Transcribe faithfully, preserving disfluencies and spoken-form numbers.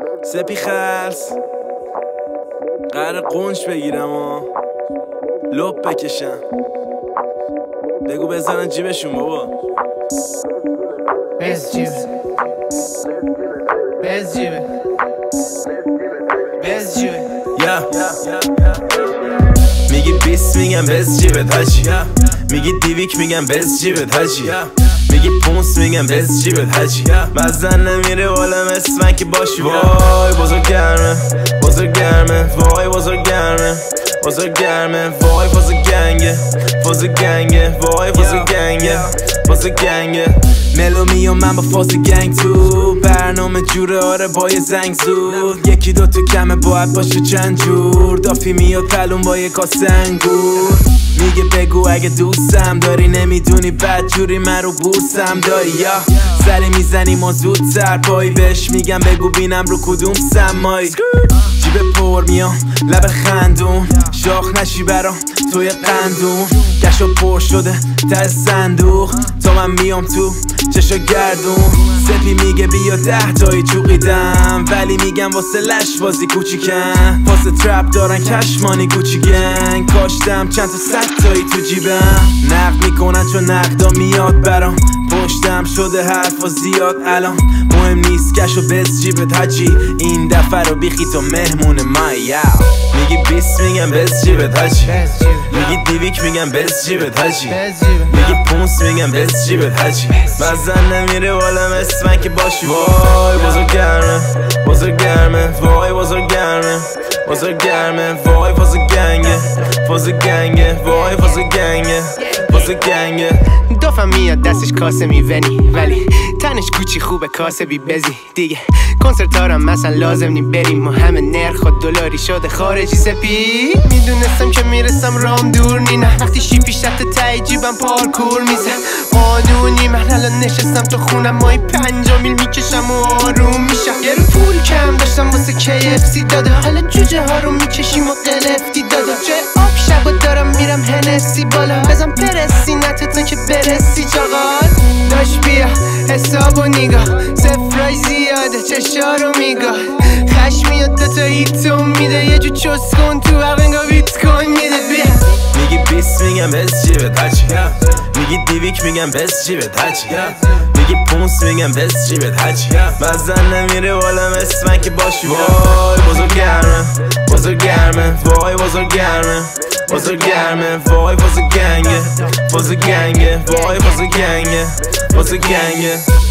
سپی خلص قرار قنش بگیرم و لپ بکشم. بگو بزنن جیبشون بابا. بز جیبه بز جیبه بز جیبه یا میگی بیس میگم بز جیبت هاجی، میگی دیویک میگم بز جیبت هاجی، میگی پونس میگم بز جیبت هاجی. مزن نمیره بالا مثل من که باشی. وای بزرگ گرمه بزرگ گرمه وای بزرگ گرمه بزرگ گرمه وای فاز گنگه فاز گنگه وای فاز گنگه فاز گنگه. ملو میام من با فاز گنگ تو برنامه جوره آره با یه زنگ زود. یکی دو تو کمه باید باشه چند جور. دافی میاد پلون با یه کاسه انگور. میگه بگو اگه دوستم داری نمیدونی بد جوری من رو بورسم داری. یا سری میزنی ما زودتر پایی بهش میگم بگو بینم رو کدوم سمایی. جیب پر میام لب خندون شاخ نشی برام توی قندون. گشو پر شده ته صندوق تا من میام تو چشا گردون. سپی میگه بیا ده تایی چوقیدم ولی میگم واسه لش بازی کوچیکن. واسه ترپ دارن کشمانی گوچی گنگ. کاشتم چند تا صد تایی تو جیبم. نقد میکنن چون نقدا میاد برام. پشتم شده حرفا زیاد الان مهم نیست. کشو بز جیبت حاجی این دفعه رو بیخی تو مهمون ما. یا میگی بیس میگم بز جیبت حاجی، میگی دیویک میگم بز جیبت حاجی، میگی پونس میگم بز جیبت حاجی. مزن نمیره بالا مثل من که باشی. وای بزرگ گرمه بزرگ گرمه وای بزرگ گرمه بزرگ گرمه وای فاز گنگه فاز گنگه وای فاز گنگه فاز گنگه. دافم میاد دستش کاسه میونی ولی تنش کوچی خوبه کاسه بی بزی دیگه. کنسرت هارم مثلا لازم نی بریم ما همه نرخ و دلاری شده خارجی. سپی میدونستم که میرسم رام دور نی نه وقتی شیپی شت تای جیبم پارکور میزه قانونی. من الان نشستم تو خونم مای پنجا میل میکشم و آروم میشم. یه رو پول کم داشتم واسه کی اف سی داده حالا جوجه ها رو میکشیم و قلفتی داده. جای آب شب و دارم میرم هنسی بالا بزن پرسی نتتون که برسی چاقال. داش بیا حساب و نگاه سفرای زیاده چشا رو میگاه. خش میاد دوتا هیتون میده یه جو چوس کن تو وقنگا بیت کن میده. بیا میگی بیس میگم بز جیبت هاجی، میگی دیویک میگم بز جیبت هاجی، میگی پونس میگم بز جیبت هاجی. مزن نمیره بالا مثل من که باشی. وای بزرگ گرمه بزرگ گرمه وای بزرگ گرمه بزرگ گرمه وای فاز گنگه فاز گنگه وای فاز گنگه فاز گنگه.